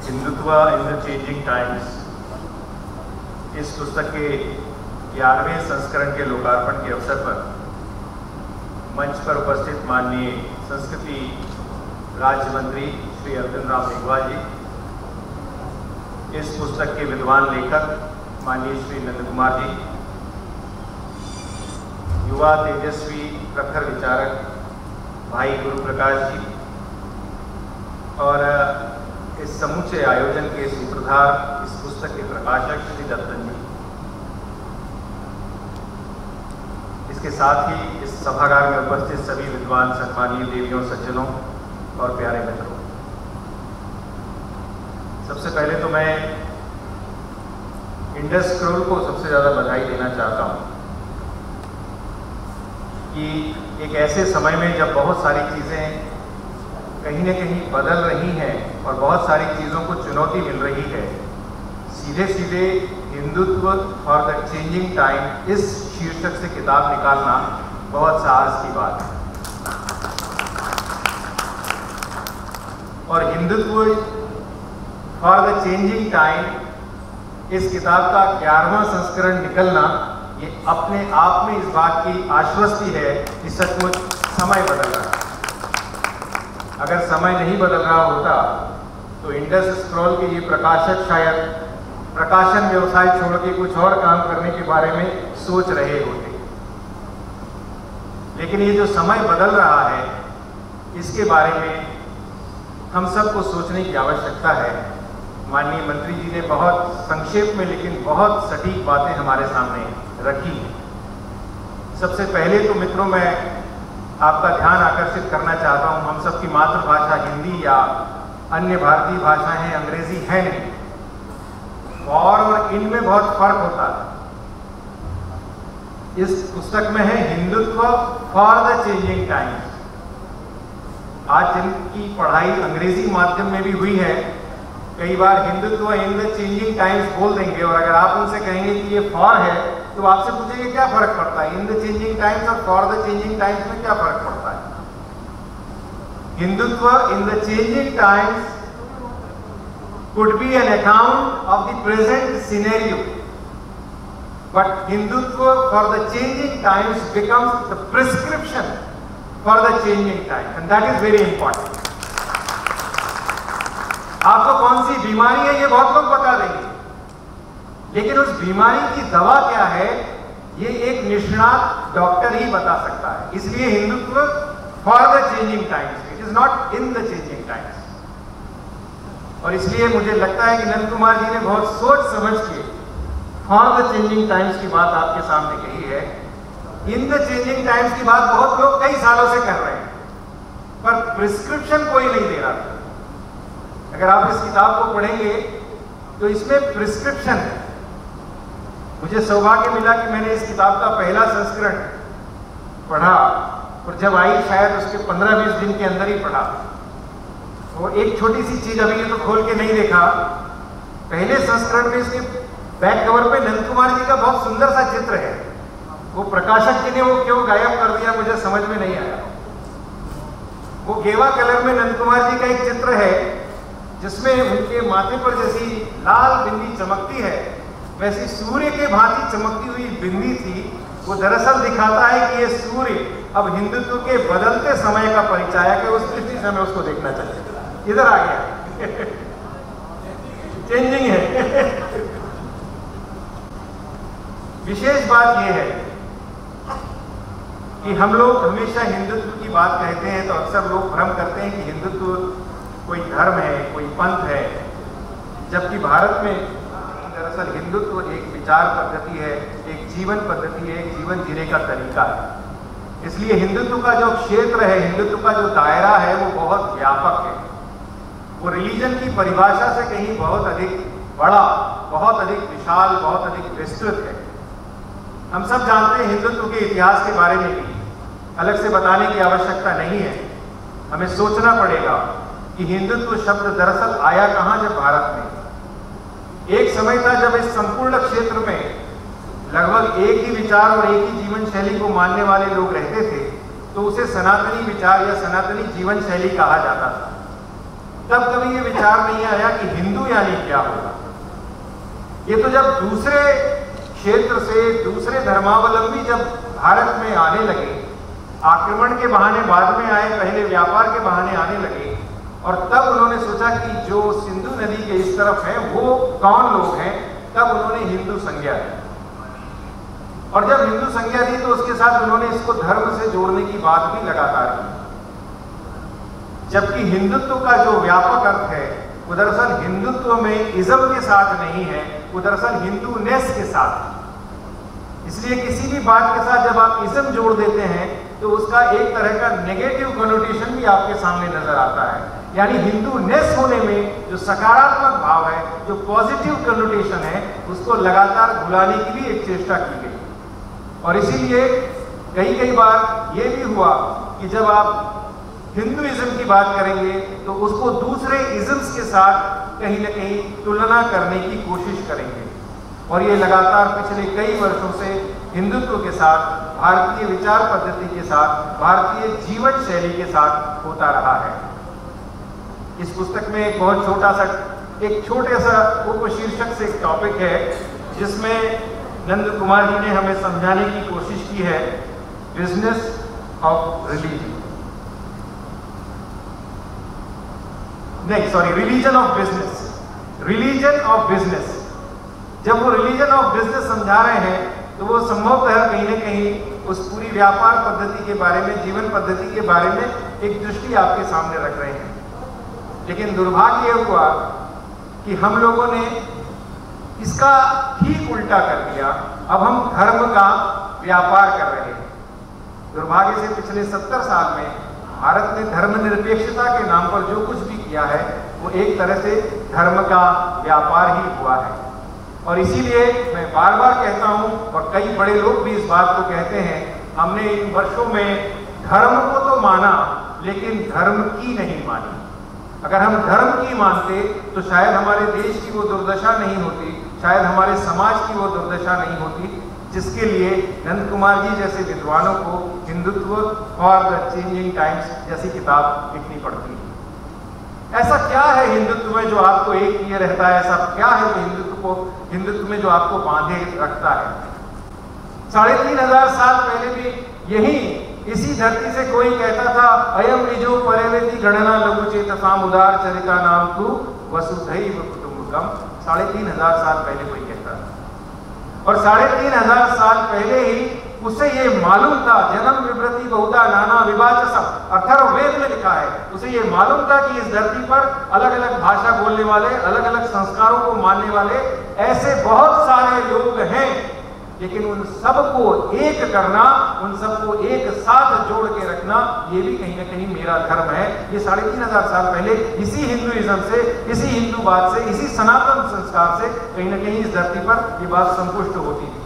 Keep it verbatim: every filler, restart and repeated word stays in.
Hindutva in the changing times, इस पुस्तक के ग्यारहवें संस्करण के लोकार्पण के अवसर पर मंच पर उपस्थित माननीय संस्कृति राज्य मंत्री श्री अर्जुन राम मेघवाल जी, इस पुस्तक के विद्वान लेखक माननीय श्री नंद कुमार जी, युवा तेजस्वी प्रखर विचारक भाई गुरु प्रकाश जी और इस समूचे आयोजन के सूत्रधार, इस पुस्तक के प्रकाशक श्री दत्तन जी, इसके साथ ही इस सभागार में उपस्थित सभी विद्वान सम्मानीय देवियों, सज्जनों और प्यारे मित्रों, सबसे पहले तो मैं इंडस स्क्रॉल को सबसे ज़्यादा बधाई देना चाहता हूँ कि एक ऐसे समय में जब बहुत सारी चीज़ें कहीं न कहीं बदल रही हैं और बहुत सारी चीज़ों को चुनौती मिल रही है, सीधे सीधे Hindutva for the changing time इस शीर्षक से किताब निकालना बहुत साहस की बात है। और Hindutva for the changing time इस किताब का ग्यारहवां संस्करण निकलना, ये अपने आप में इस बात की आश्वस्ति है कि सचमुच समय बदल रहा है। अगर समय नहीं बदल रहा होता तो इंडस स्क्रॉल के ये प्रकाशक शायद प्रकाशन व्यवसाय छोड़ के कुछ और काम करने के बारे में सोच रहे होते। लेकिन ये जो समय बदल रहा है, इसके बारे में हम सबको सोचने की आवश्यकता है। माननीय मंत्री जी ने बहुत संक्षेप में लेकिन बहुत सटीक बातें हमारे सामने रखी हैं। सबसे पहले तो मित्रों, मैं आपका ध्यान आकर्षित करना चाहता हूं, हम सबकी मातृभाषा हिंदी या अन्य भारतीय भाषाएं हैं, अंग्रेजी है नहीं। और और इनमें बहुत फर्क होता है। इस पुस्तक में है Hindutva for the changing times. आज जिनकी पढ़ाई अंग्रेजी माध्यम में भी हुई है, कई बार Hindutva in the changing times बोल देंगे और अगर आप उनसे कहेंगे कि ये फॉर है तो आपसे पूछेंगे क्या फर्क पड़ता है, इन द चेंजिंग टाइम्स और फॉर द चेंजिंग टाइम्स में क्या फर्क पड़ता है। Hindutva in the changing times could be an account of the present scenario, but Hindutva for the changing times becomes the prescription for the changing times, and that is very important. आपको कौन सी बीमारी है ये बहुत लोग बता देंगे, लेकिन उस बीमारी की दवा क्या है ये एक निष्णात डॉक्टर ही बता सकता है। इसलिए Hindutva for the changing times, it is not in the changing times. और इसलिए मुझे लगता है कि नंद कुमार जी ने बहुत सोच समझ के फॉर द चेंजिंग टाइम्स की बात आपके सामने कही है। इन द चेंजिंग टाइम्स की बात बहुत लोग कई सालों से कर रहे हैं, पर प्रिस्क्रिप्शन कोई नहीं दे रहा था। अगर आप इस किताब को पढ़ेंगे तो इसमें प्रिस्क्रिप्शन है। मुझे सौभाग्य मिला कि मैंने इस किताब का पहला संस्करण पढ़ा और जब आई शायद उसके पंद्रह बीस दिन के अंदर ही पढ़ा। और एक छोटी सी चीज अभी ये तो खोल के नहीं देखा, पहले संस्करण में इसके बैक कवर पे नंद कुमार जी का बहुत सुंदर सा चित्र है। वो प्रकाशक जी ने वो क्यों गायब कर दिया मुझे समझ में नहीं आया। वो गेवा कलर में नंद कुमार जी का एक चित्र है जिसमें उनके माथे पर जैसी लाल बिंदी चमकती है, वैसी सूर्य के भांति चमकती हुई बिंदी थी। वो दरअसल दिखाता है कि ये सूर्य अब हिंदुत्व के बदलते समय का परिचायक है। उस दृष्टि से हमें उसको देखना चाहिए। इधर आ गया चेंजिंग है। विशेष बात यह है कि हम लोग हमेशा हिंदुत्व की बात कहते हैं तो अक्सर लोग भ्रम करते हैं कि हिंदुत्व कोई धर्म है, कोई पंथ है, जबकि भारत में दरअसल हिंदुत्व एक विचार पद्धति है, एक जीवन पद्धति है, एक जीवन जीने का तरीका है। इसलिए हिंदुत्व का जो क्षेत्र है, हिंदुत्व का जो दायरा है वो बहुत व्यापक है। वो रिलीजन की परिभाषा से कहीं बहुत अधिक बड़ा, बहुत अधिक विशाल, बहुत अधिक विस्तृत है। हम सब जानते हैं हिंदुत्व के इतिहास के बारे में भी अलग से बताने की आवश्यकता नहीं है। हमें सोचना पड़ेगा कि हिंदुत्व शब्द दरअसल आया कहां, जब भारत में एक समय था जब इस संपूर्ण क्षेत्र में लगभग एक ही विचार और एक ही जीवन शैली को मानने वाले लोग रहते थे, तो उसे सनातनी विचार या सनातनी जीवन शैली कहा जाता था। तब कभी ये विचार नहीं आया कि हिंदू यानी क्या होगा। ये तो जब दूसरे क्षेत्र से दूसरे धर्मावलंबी जब भारत में आने लगे, आक्रमण के बहाने बाद में आए, पहले व्यापार के बहाने आने लगे, और तब उन्होंने सोचा कि जो सिंधु नदी के इस तरफ हैं वो कौन लोग हैं, तब उन्होंने हिंदू संज्ञा दी। और जब हिंदू संज्ञा दी तो उसके साथ उन्होंने इसको धर्म से जोड़ने की बात भी लगातार की, जबकि हिंदुत्व का जो व्यापक अर्थ है वो दरअसल हिंदुत्व में इज्म के साथ नहीं है, वो दरअसल हिंदूनेस के साथ है। इसलिए किसी भी बात के साथ जब आप इज्म जोड़ देते हैं तो उसका एक तरह का नेगेटिव कनोटेशन भी आपके सामने नजर आता है। यानी हिंदूनेस होने में जो सकारात्मक भाव है, जो पॉजिटिव कनोटेशन है, उसको लगातार भुलाने की भी एक चेष्टा की गई। और इसीलिए कई कई बार ये भी हुआ कि जब आप हिंदुइज्म की बात करेंगे तो उसको दूसरे इज्म्स के साथ कहीं ना कहीं तुलना करने की कोशिश करेंगे। और ये लगातार पिछले कई वर्षों से हिंदुत्व के साथ, भारतीय विचार पद्धति के साथ, भारतीय जीवन शैली के साथ होता रहा है। इस पुस्तक में एक बहुत छोटा सा, एक छोटे सा उपशीर्षक से एक टॉपिक है जिसमें नंद कुमार जी ने हमें समझाने की कोशिश की है, बिजनेस ऑफ रिलीजन, नहीं sorry religion of business, religion of business. जब वो रिलीजन ऑफ बिजनेस समझा रहे हैं तो वो संभवतः कहीं ना कहीं उस पूरी व्यापार पद्धति के बारे में, जीवन पद्धति के बारे में एक दृष्टि आपके सामने रख रहे हैं। लेकिन दुर्भाग्य यह हुआ कि हम लोगों ने इसका ठीक उल्टा कर दिया। अब हम धर्म का व्यापार कर रहे हैं। दुर्भाग्य से पिछले सत्तर साल में भारत ने धर्मनिरपेक्षता के नाम पर जो कुछ भी किया है वो एक तरह से धर्म का व्यापार ही हुआ है। और इसीलिए मैं बार बार कहता हूं, और कई बड़े लोग भी इस बात को कहते हैं, हमने इन वर्षों में धर्म को तो माना लेकिन धर्म की नहीं मानी। अगर हम धर्म की मानते तो शायद हमारे देश की वो दुर्दशा नहीं होती, शायद हमारे समाज की वो दुर्दशा नहीं होती जिसके लिए नंद कुमार जी जैसे विद्वानों को हिंदुत्व और द चेंजिंग टाइम्स जैसी किताब लिखनी पड़ती है। ऐसा क्या है हिंदुत्व में जो आपको एक किए रहता है? ऐसा क्या है जो हिंदुत्व को, हिंदुत्व में जो आपको बांधे रखता है? साढ़े तीन हजार साल पहले भी यही इसी धरती से कोई कहता था, अयम निजो परवेति गणना लघु चेतसाम उदार चरिता नाम तू वसुधैव कुटुंबकम। साढ़े तीन हजार साल पहले कोई कहता था, और साढ़े तीन हजार साल पहले ही उसे ये मालूम था, जन्म विवृति बहुधा नाना विभाजसम, अथर्ववेद में लिखा है, उसे ये मालूम था कि इस धरती पर अलग अलग भाषा बोलने वाले, अलग अलग संस्कारों को मानने वाले ऐसे बहुत सारे लोग हैं, लेकिन उन सबको एक करना, उन सबको एक साथ जोड़ के रखना, ये भी कहीं ना कहीं मेरा धर्म है। ये साढ़े तीन हजार साल पहले इसी हिंदुइज्म से, इसी हिंदूवाद से, इसी सनातन संस्कार से कहीं ना कहीं इस धरती पर ये बात संपुष्ट होती थी।